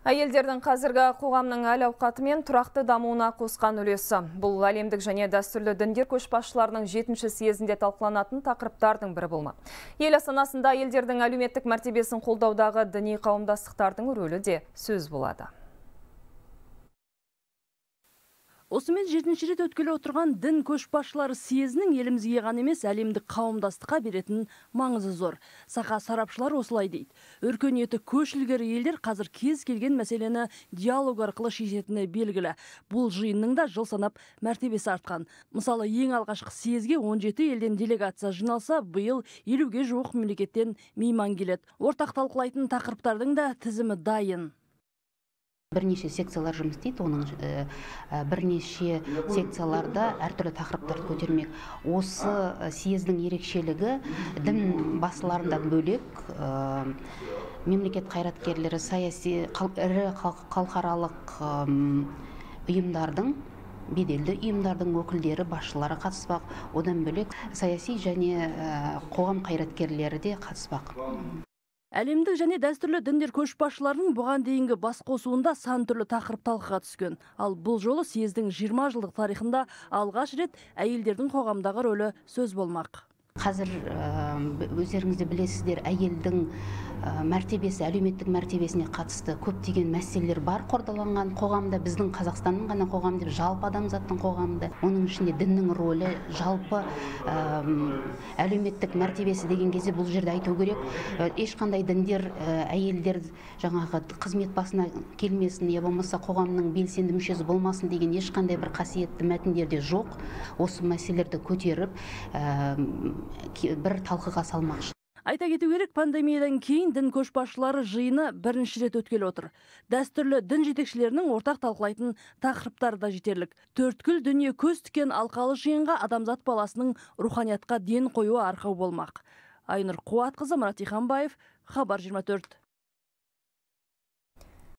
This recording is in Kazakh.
Әйелдердің қазіргі қоғамның әл-ауқаты мен тұрақты дамуына қосқан үлесі. Бұл әлемдік және дәстүрлі діндер көшбасшыларының 7-ші съезінде талқыланатын тақырыптардың бірі болмақ. Ел астанасында әйелдердің әлеуметтік мәртебесін қолдаудағы діни қауымдастықтардың рөлі де сөз болады. Осымен 7-ші рет өткелі отырған дін көшбасшылары съезінің елімізге ғана емес әлемдік қауымдастыққа беретін маңызы зор. Сақа сарапшылар осылай дейді. Өркениеті көш ілгері елдер қазір кез келген мәселені диалог арқылы шешетіні белгілі. Бұл жиынның да жыл санап мәртебесі артқан. Мысалы, ең алғашқы съезге 17 елден делегация жиналса, биыл 50-ге жуық мемлекеттен мейман келеді. Ортақ талқылайтын тақырыптардың да тізімі дайын. Бірнеше секциялар жұмыс істейді, оның бірнеше секцияларда әртүрлі тақырыптарды көтермек. Осы съездің ерекшелігі дін басыларынан бөлек мемлекет қайраткерлері, саяси ірі халықаралық ұйымдардың, беделді ұйымдардың өкілдері, басшылары қатыспақ. Одан бөлек саяси және қоғам қайраткерлері де қатыспақ. Әлемдік және дәстүрлі діндер көшбасшыларының бұған дейінгі бас қосуында сан түрлі тақырып талқыға түскен. Ал бұл жолы съездің 20 жылдық тарихында алғаш рет әйелдердің қоғамдағы рөлі сөз болмақ. Қазір өздеріңізде білесіздер, әйелдің мәртебесі, әлеуметтік мәртебесіне қатысты көптеген мәселелер бар қордаланған қоғамда, біздің Қазақстанның ғана қоғам деп, жалпы адамзаттың қоғамында. Оның ішінде діннің рөлі, жалпы әлеуметтік мәртебесі деген кезде бұл жерде айту керек. Ешқандай діндер әйелдер жаңағы қызмет басына келмесін, я болмаса қоғамның белсенді мүшесі болмасын деген ешқандай бір қасиетті мәтіндерде жоқ. Осы мәселелерді көтеріп бір талқыға салмақшы. Айта кету керек, пандемиядан кейін дін көшбасшылары жиыны бірінші рет өткелі отыр. Дәстүрлі дін жетекшілерінің ортақ талқылайтын тақырыптары да жетерлік. Төрткүл дүние көз тіккен алқалы жиынға адамзат баласының руханиятқа ден қоюы арқау болмақ. Айнұр Қуатқызы, Марат Иханбаев, Хабар 24.